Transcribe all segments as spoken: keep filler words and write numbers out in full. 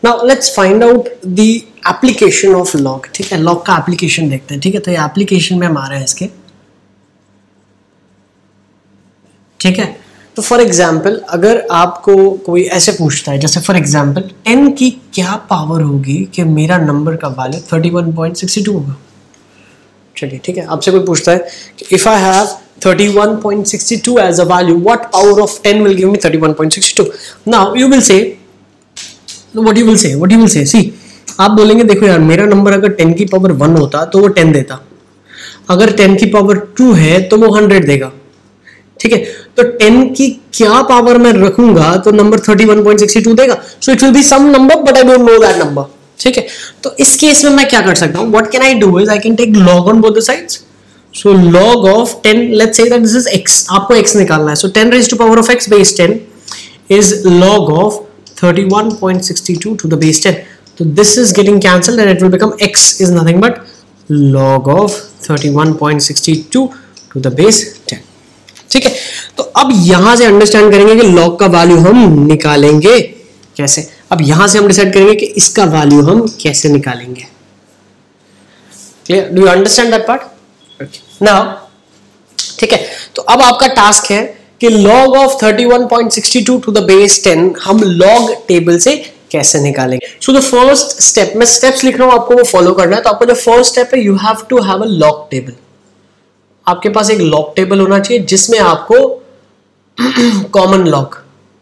Now let's find out the application of log, ठीक है, log का एप्लीकेशन देखते हैं, ठीक है। तो ये एप्लीकेशन में हम आ रहे हैं इसके, ठीक है। तो फॉर एग्जाम्पल अगर आपको कोई ऐसे पूछता है, जैसे फॉर एग्जाम्पल टेन की क्या पावर होगी कि मेरा नंबर का value thirty one point six two होगा, चलिए ठीक है। आपसे कोई पूछता है कि if I have thirty one point six two as a value, what power of ten will give me thirty one point six two. Now you will say, what you will say what you will say see, आप बोलेंगे देखो यार मेरा number अगर ten की power one होता तो वो टेन देता, अगर टेन की पावर टू है तो वो हंड्रेड देगा, ठीक है। तो टेन की क्या पावर में रखूंगा तो number thirty one point six two देगा, so it will be some number but I don't know that number, ठीक है। तो इस केस में मैं क्या कर सकता हूं, what can I do is I can take log on both the sides. So log of ten, let's say that this is x, आपको x निकालना है, so ten raise to power of x base ten is log of thirty one point six two to the base ten, तो this is getting cancelled and it will become x is nothing but log of thirty one point six two to the base ten, ठीक है। तो अब यहां से understand करेंगे कि log का वैल्यू हम निकालेंगे कैसे। अब यहां से हम डिसाइड करेंगे कि इसका वैल्यू हम कैसे निकालेंगे, clear, do you understand that part? Now ठीक है, तो अब आपका टास्क है कि log of thirty one point six two to the base ten हम log टेबल से कैसे निकालेंगे। सो द फर्स्ट स्टेप, मैं स्टेप्स लिख रहा हूं, आपको वो फॉलो करना है। तो आपका जो फर्स्ट स्टेप है, you have to have a log table. आपके पास एक log टेबल होना चाहिए जिसमें आपको कॉमन log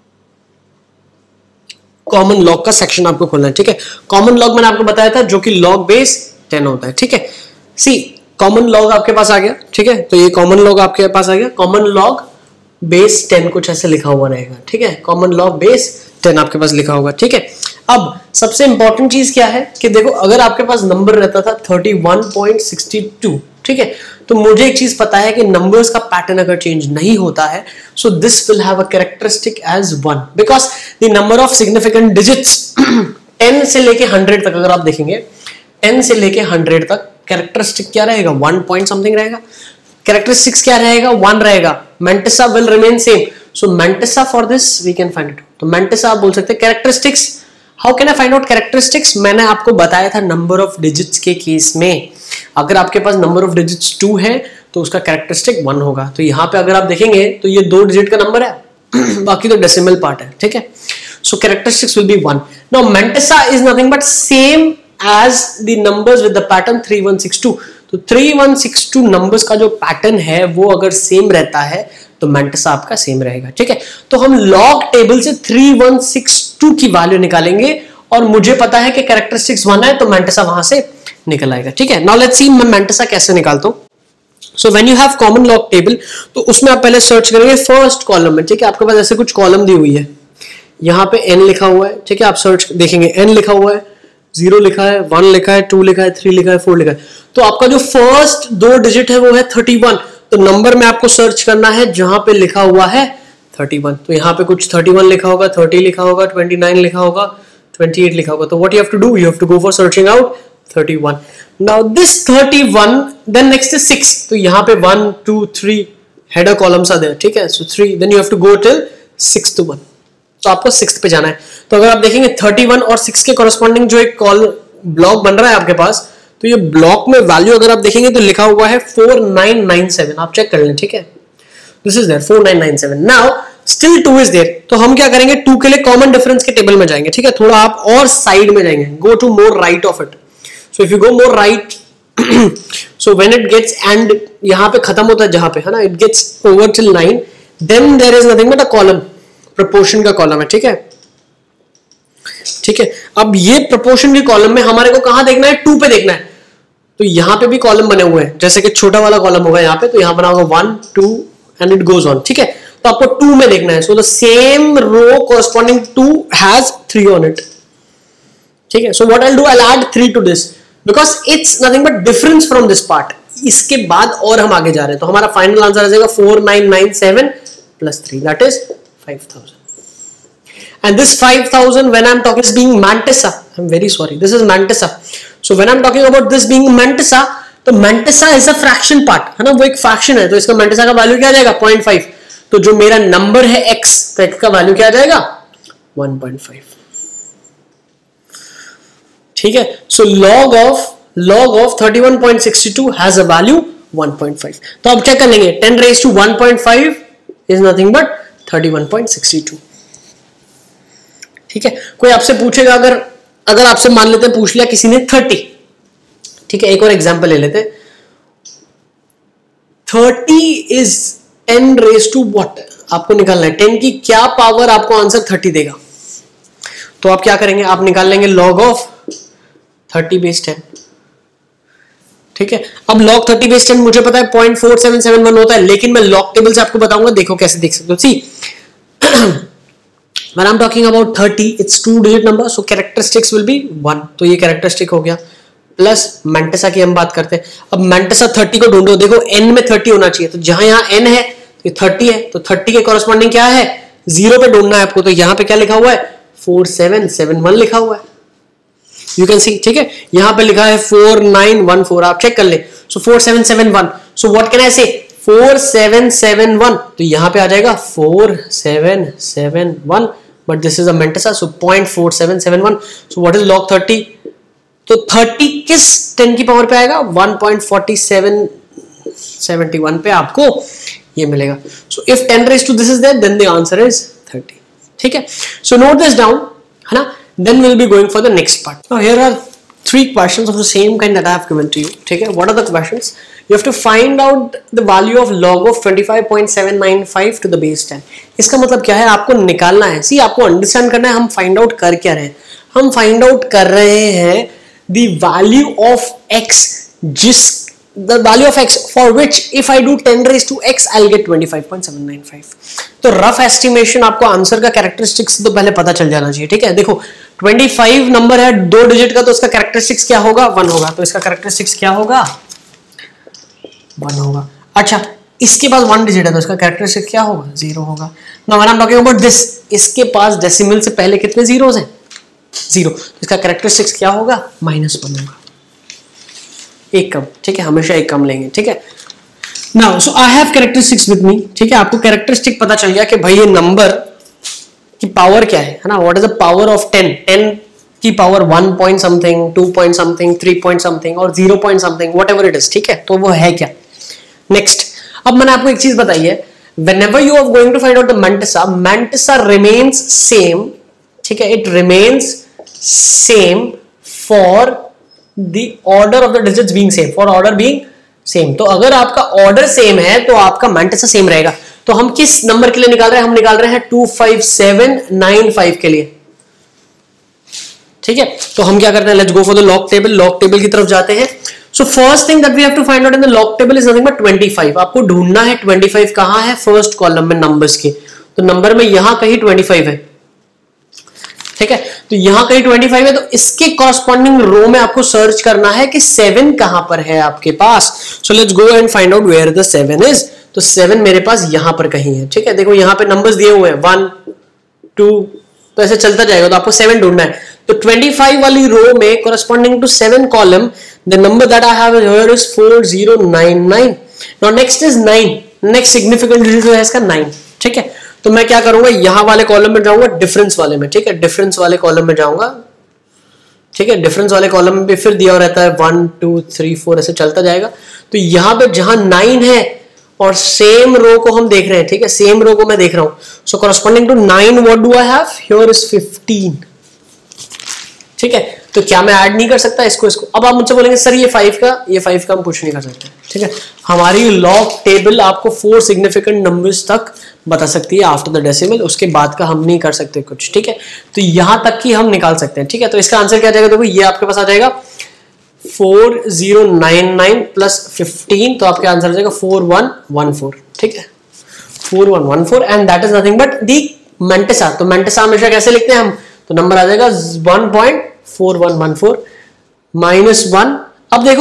कॉमन log का सेक्शन आपको खोलना है, ठीक है। कॉमन log मैंने आपको बताया था जो कि log बेस टेन होता है, ठीक है। सी कॉमन log आपके पास आ गया, ठीक है। तो ये कॉमन log आपके पास आ गया, कॉमन log बेस टेन कुछ ऐसे लिखा हुआ रहेगा, ठीक है। कॉमन log बेस टेन आपके पास लिखा होगा, ठीक है। अब सबसे इंपॉर्टेंट चीज क्या है कि देखो अगर आपके पास नंबर रहता था thirty one point six two, ठीक है, तो मुझे एक चीज पता है कि नंबर्स का पैटर्न अगर चेंज नहीं होता है, so this will have a characteristic as one, because the number of significant digits ten से लेके हंड्रेड तक अगर आप देखेंगे, टेन से लेके हंड्रेड तक कैरेक्टरिस्टिक क्या रहेगा, वन पॉइंट समथिंग रहेगा। कैरेक्टरिस्टिक्स क्या रहेगा, वन रहेगा। Mantissa will remain same, so mantissa for this we can find it. तो मेंटिसा आप बोल सकते हैं। Characteristics, how can I find out characteristics, मैंने आपको बताया था नंबर ऑफ डिजिट्स के केस में, अगर आपके पास नंबर ऑफ डिजिट्स टू है तो उसका कैरेक्टरिस्टिक वन होगा। तो यहाँ पे अगर आप देखेंगे तो ये दो डिजिट का नंबर है बाकी तो डेसिमल पार्ट है, ठीक है। So characteristics will be one. Now mantissa is nothing but same as the numbers with the pattern three one six two. तो three one six two numbers का जो पैटर्न है वो अगर सेम रहता है तो मेंटिसा आपका सेम रहेगा, ठीक है। तो हम log टेबल से थ्री वन सिक्स टू की वैल्यू निकालेंगे और मुझे पता है कि कैरेक्टरिस्टिक्स वन है तो मेंटिसा वहां से निकल आएगा, ठीक है। नाउ लेट्स सी मैं मेंटिसा कैसे निकालता हूं। So when you have common log table तो उसमें आप पहले सर्च करेंगे फर्स्ट कॉलम में, ठीक है। आपके पास ऐसे कुछ कॉलम दी हुई है, यहाँ पे n लिखा हुआ है, ठीक है। आप सर्च देखेंगे n लिखा हुआ है, जीरो लिखा है, वन लिखा है, टू लिखा है, थ्री लिखा है, फोर लिखा है। तो आपका जो फर्स्ट दो डिजिट है वो है थर्टी वन। तो नंबर में आपको सर्च करना है जहां पे लिखा हुआ है थर्टी वन। तो यहाँ पे कुछ थर्टी वन लिखा होगा, थर्टी लिखा होगा, ट्वेंटी नाइन लिखा होगा, ट्वेंटी एट लिखा होगा। तो what you have to do, you have to go for searching out thirty one. Now this thirty one, then next is six. तो यहाँ पे one two three header columns are there, ठीक है। So three, then you have to go till six two one. तो आपको six पे जाना है। तो अगर आप देखेंगे थर्टी वन और सिक्स के कॉरेस्पॉन्डिंग जो एक कॉल ब्लॉक बन रहा है आपके पास, तो ये ब्लॉक में वैल्यू अगर आप देखेंगे तो लिखा हुआ है फोर नाइन नाइन सेवन। आप चेक कर लें, ठीक है। This is there four nine nine seven. Now still two is there. तो हम क्या करेंगे, टू के लिए कॉमन डिफरेंस के टेबल में जाएंगे, ठीक है। थोड़ा आप और साइड में जाएंगे, go to more right of it. So if you go more right, so when it gets end, यहां पे खत्म होता है जहां पे है ना, it gets over till nine, then there is nothing but a column, proportion का कॉलम है, ठीक है। ठीक है, अब ये प्रोपोर्शन के कॉलम में हमारे को कहां देखना है, टू पे देखना है। तो यहां पे भी कॉलम बने हुए हैं, जैसे कि छोटा वाला कॉलम होगा यहाँ पे, तो यहां बना होगा one two and it goes on, ठीक है। तो आपको टू में देखना है। So the same row corresponding to has three on it, ठीक है। So what I will do, I will add three to this because it's nothing but difference from this part. इसके बाद और हम आगे जा रहे हैं, तो हमारा फाइनल आंसर आ जाएगा four nine nine seven plus three, that is five thousand. And this five thousand, when I'm talking is being mantissa, I'm very sorry, this is mantissa. So when I'm talking about this being mantissa, तो mantissa is a fraction part, है ना, वो एक fraction है, तो इसका mantissa का value क्या आ जाएगा पॉइंट फाइव. तो जो मेरा नंबर है x, तो x का वैल्यू क्या आ जाएगा वन पॉइंट फाइव. ठीक है। So log of log of thirty one point six two has a value one point five. तो अब क्या कर लेंगे, ten raise to one point five is nothing but thirty one point six two. ठीक है। कोई आपसे पूछेगा, अगर अगर आपसे मान लेते हैं पूछ लिया किसी ने थर्टी, ठीक है, एक और एग्जांपल ले लेते हैं, thirty is ten raise to what, आपको निकालना है टेन की क्या पावर आपको आंसर थर्टी देगा। तो आप क्या करेंगे, आप निकाल लेंगे log of thirty base ten. ठीक है। अब लॉग थर्टी बेस टेन मुझे पता है point four seven seven one होता है, लेकिन मैं लॉग टेबल से आपको बताऊंगा, देखो कैसे देख सकते हो। सी when I'm talking about thirty, it's two digit number, so characteristics will be one। तो ये characteristic हो गया, प्लस मैंटेसा की हम बात करते हैं। अब मैंटेसा थर्टी को ढूंढो, देखो n में थर्टी होना चाहिए, तो जहां यहाँ n है तो ये थर्टी है, तो थर्टी के कॉरेस्पॉन्डिंग क्या है, जीरो पे ढूंढना है आपको। तो यहाँ पे क्या लिखा हुआ है, फोर सेवन सेवन वन लिखा हुआ है, यू कैन सी। ठीक है, यहाँ पे लिखा है फोर नाइन वन फोर, आप चेक कर ले। So four seven seven one, so what can I say, four seven seven one, तो यहाँ पे आ जाएगा four seven seven one, but this is a Mentesa, so zero point four seven seven one। so what is log thirty? तो thirty किस ten की power पे आएगा, one point four seven seven one पे आपको ये मिलेगा। so if ten raised to this is there, then the answer is thirty। ठीक है, so note this down, है ना। then we'll be going for the next part। now here are three questions of the same kind that I have given to you। ठीक है, what are the questions? You have to find out the value of log of twenty-five point seven nine five to the base ten। इसका मतलब क्या है, आपको निकालना है, सी आपको अंडरस्टैंड करना है हम फाइंड आउट कर क्या रहे हैं। हम फाइंड आउट कर रहे हैं the value of x, जिस the value of x for which if I do ten raised to x I'll get twenty-five point seven nine five। तो रफ एस्टिमेशन आपको आंसर का कैरेक्टरिस्टिक्स तो पहले पता चल जाना चाहिए। ठीक है, देखो पच्चीस नंबर है दो डिजिट का, तो इसका कैरेक्टरिस्टिक्स क्या होगा, वन होगा, तो इसका कैरेक्टरिस्टिक्स क्या होगा, वन होगा। अच्छा, इसके पास वन डिजिट है तो इसका कैरेक्टरिस्टिक्स क्या होगा, जीरो होगा। Now when I am talking about this, इसके पास डेसिमल से पहले कितने जीरोस हैं, जीरो, तो इसका कैरेक्टरिस्टिक्स क्या होगा, माइनस वन होगा, एक कम। ठीक है, हमेशा एक कम लेंगे। ठीक है, now so I have characteristics with me. ठीक है, आपको कैरेक्टरिस्टिक पता चल गया कि भाई ये नंबर की पावर क्या है, है ना, what is the power of ten, ten की power one point something, two point something, three point something और zero point something, whatever it is. ठीक है, तो वो है क्या। नेक्स्ट, अब मैंने आपको एक चीज बताई है, whenever you are going to find out the Mentesa, Mentesa remains same। ठीक है, it remains same for the order of the digits being same, for order being same। तो अगर आपका ऑर्डर सेम है तो आपका Mentesa सेम रहेगा। तो हम किस नंबर के लिए निकाल रहे हैं, हम निकाल रहे हैं two five seven nine five के लिए। ठीक है, तो हम क्या करते हैं, let's go for the log table. Log table की तरफ जाते हैं। So first thing that we have to find out in the log table is nothing but twenty five. आपको ढूंढना है ट्वेंटी फाइव कहां है, फर्स्ट कॉलम में नंबर्स के। तो नंबर में यहां कहीं ट्वेंटी फाइव है। ठीक है, तो यहां कहीं ट्वेंटी फाइव है, तो इसके कॉरस्पॉन्डिंग रो में आपको सर्च करना है कि सेवन कहां पर है आपके पास। So let's go and find out where the seven is. तो सेवन मेरे पास यहां पर कहीं है। ठीक है, देखो यहां पे नंबर्स दिए हुए हैं वन टू, तो ऐसे चलता जाएगा, तो आपको सेवन ढूंढना है। तो ट्वेंटी फाइव वाली रो में corresponding to seven column, the number that I have here is four zero nine nine. Now next is nine, next significant digit जो है इसका नाइन। ठीक है, तो मैं क्या करूंगा, यहां वाले कॉलम में जाऊंगा, डिफरेंस वाले में। ठीक है, डिफरेंस वाले कॉलम में जाऊंगा। ठीक है, डिफरेंस वाले कॉलम में भी फिर दिया रहता है वन टू थ्री फोर, ऐसे चलता जाएगा। तो यहां पे जहां नाइन है और सेम रो को हम देख रहे हैं। ठीक है, सेम रो को मैं देख रहा हूं। सो corresponding to nine what do I have here is fifteen. ठीक है, तो क्या मैं ऐड नहीं कर सकता इसको इसको। अब आप मुझसे बोलेंगे सर ये फाइव का ये फाइव का हम कुछ नहीं कर सकते। ठीक है, हमारी लॉग टेबल आपको फोर सिग्निफिकेंट नंबर्स तक बता सकती है आफ्टर द डेसिमल, उसके बाद का हम नहीं कर सकते कुछ। ठीक है, तो यहां तक की हम निकाल सकते हैं। ठीक है, तो इसका आंसर क्या जाएगा, देखो ये आपके पास आ जाएगा four zero nine nine plus fifteen, तो आपका आंसर आ जाएगा फोर वन वन फोर। ठीक है, four one one four and that is nothing but the Mentesa। तो Mentesa हमेशा कैसे लिखते हैं हम, तो नंबर आ जाएगा one point four one one four minus one. अब देखो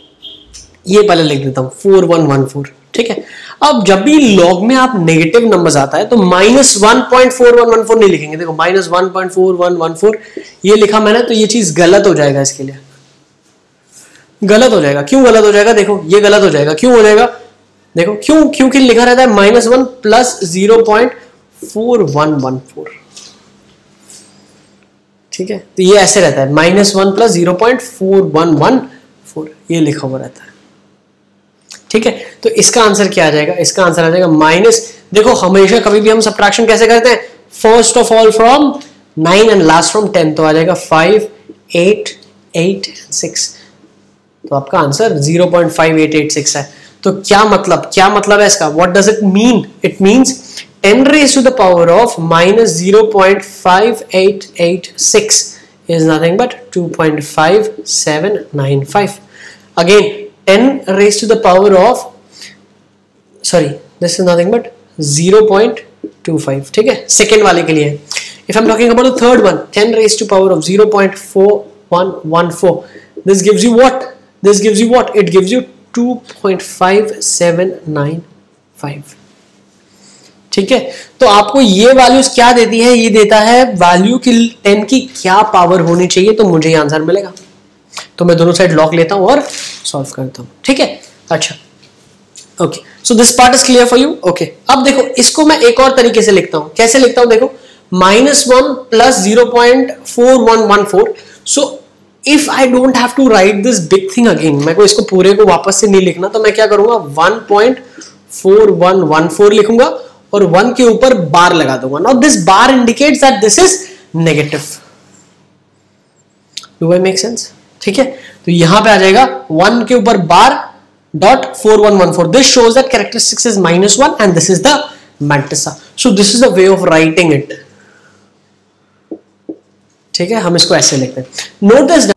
ये पहले लिख देता हूं फोर वन वन फोर। ठीक है, अब जब भी लॉग में आप नेगेटिव नंबर्स आता है तो minus one point four one one four नहीं लिखेंगे। देखो minus one point four one one four ये लिखा मैंने, तो ये चीज गलत हो जाएगा, इसके लिए गलत हो जाएगा। क्यों गलत हो जाएगा, देखो ये गलत हो जाएगा, क्यों हो जाएगा, देखो क्यों, क्योंकि लिखा रहता है minus one plus zero point four one one four. ठीक है, तो ये ऐसे रहता है minus one plus zero point four one one four, ये लिखा हुआ रहता है। ठीक है, तो इसका आंसर क्या आ जाएगा, इसका आंसर आ जाएगा माइनस, देखो हमेशा कभी भी हम सब्ट्रैक्शन कैसे करते हैं, first of all from nine and last from ten, तो आ जाएगा फाइव एट एट सिक्स, तो आपका answer zero point five eight eight six है। तो क्या मतलब, क्या मतलब है इसका, what does it mean, it means ten raised to the power of minus zero point five eight eight six is nothing but two point five seven nine five. Again, ten raised to the power of, sorry, this is nothing but zero point two five. ठीक है, second वाले के लिए. If I'm talking about the third one, ten raised to power of zero point four one one four. This gives you what? This gives you what? It gives you two point five seven nine five. ठीक है, तो आपको ये values क्या देती है, ये देता है वैल्यू की टेन की क्या पावर होनी चाहिए, तो मुझे ये आंसर मिलेगा। तो मैं दोनों साइड लॉग लेता हूं और सॉल्व करता हूं। ठीक है, अच्छा, okay, so this part is clear for you. Okay, अब देखो इसको मैं एक और तरीके से लिखता हूं, कैसे लिखता हूं, देखो minus one plus zero point four one one four. So if I don't have to write this big thing again, मैं को इसको पूरे को वापस से नहीं लिखना, तो मैं क्या करूंगा, one point four one one four लिखूंगा और वन के ऊपर बार लगा दूंगा। Now this bar indicates that this is negative. Do I make sense? ठीक है, तो यहां पे आ जाएगा वन के ऊपर bar dot four one one four. This shows that characteristics is minus one and this is the matrix. So this is the way of writing it. ठीक है, हम इसको ऐसे लिखते हैं। Note this